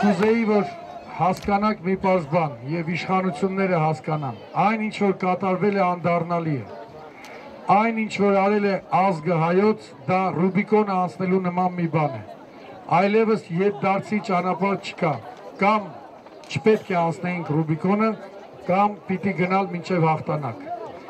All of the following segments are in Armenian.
կուզեի, որ հասկանանք մի պարզ բան եւ իշխանությունները հասկանան, այն ինչ որ կատարվել է անդառնալի է, այն ինչ որ արել է ազգը հայոց, դա Ռուբիկոնը անցնելու նման մի բան է, այլևս ետդարձի ճանապարհ չկա, կամ չպետք է անցնեինք Ռուբիկոնը, կամ պիտի գնալ մինչև հաղթանակ։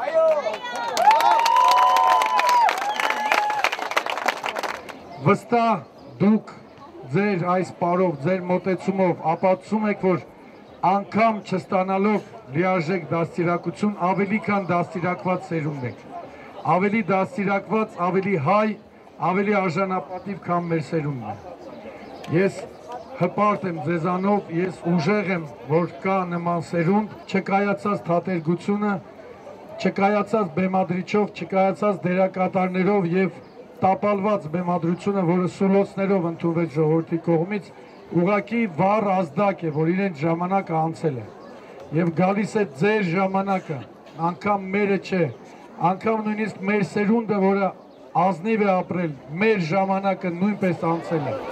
Վստահ դուք ձեր այս պարով, ձեր մոտեցումով ապացուցում եք, որ անգամ չստանալով լիարժեք դաստիարակություն, ավելի քան դաստիարակված սերունդ եք, ավելի դաստիարակված, ավելի հայ, ավելի արժանապատիվ, քան մեր սերունդն է։ Ես հպարտ եմ ձեզանով, ես ուժեղ եմ, որ կա նման սերունդ, չկայացած թատերգությունը, չկայացած բեմադրիչով, չկայացած դերակատարներով եւ տապալված բեմադրությունը, որը սուլոցներով ընդունվեց ժողովրդի կողմից, ուղղակի վառ ազդակ է, որ իրենց ժամանակը անցել է։ Եվ գալիս է ձեր ժամանակը, անգամ մերը չէ, անգամ նույնիսկ մեր սերունդը, որը ազնիվ է ապրել, մեր ժամանակը նույնպես անցել է։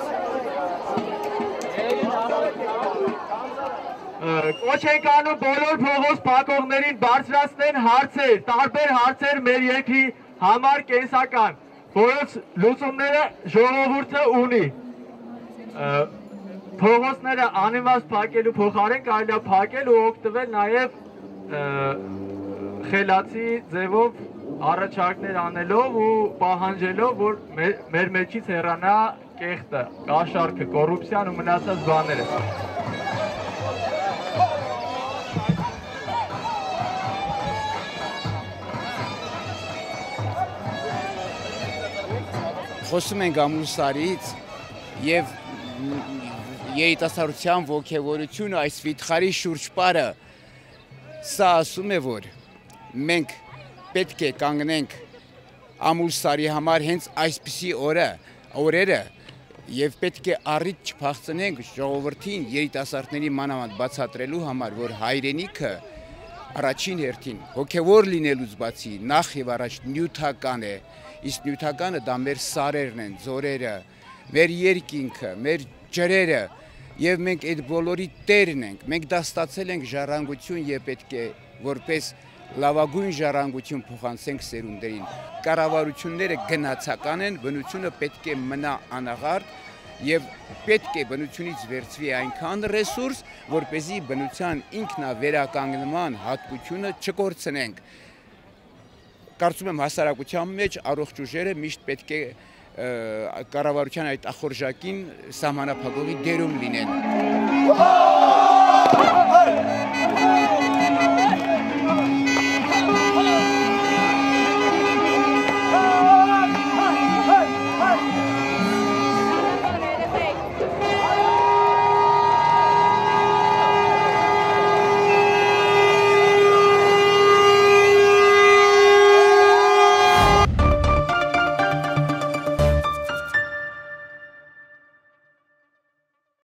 Կոչ ենք անում բոլոր փողոց փակողներին բարձրացնեն հարցեր, տարբեր հարցեր մեր երկրի համար կենսական, որոնց լուծումները ժողովուրդը ունի։ Փողոցները անիմաստ փակելու փոխարեն կարելի է փակել ու օգտվել նաև խելացի ձևով առաջարկներ անելով ու պահանջելով, որ մեր մեջից հեռանա կեղտը, կաշառքը, կոռուպցիան ու մնացած բաները։ Խոսում ենք ամուսարից և երիտասարդության ոգևորությունը այս վիթխարի շուրջպարը, սա ասում է, որ մենք պետք է կանգնենք ամուսարի համար հենց այսպիսի օրերը և պետք է առիթ չփախցնենք ժողովրդին երիտասարդների մանավանդ բացատրելու համար, որ հայրենիքը առաջին հերթին հոգևոր լինելուց բացի նախ և առաջ նյութական է, իսկ նյութականը դա մեր սարերն են, ձորերը, մեր երկինքը, մեր ջրերը և մենք այդ բոլորի տերն ենք, մենք դա ստացել ենք ժառանգություն և պետք է որպես լավագույն ժառանգություն փոխանցենք սերունդերին։ Կառավարությունները գնացական են, բնությունը պետք է մնա անաղարտ և պետք է բնությունից վերցվի այնքան ռեսուրս, որպեսզի բնության ինքնավերականգնման հատկությունը չկորցնենք։ Կարծում եմ հասարակության մեջ առողջ ուժերը միշտ պետք է կառավարության այդ ախորժակին սահմանափակողի դերում լինեն։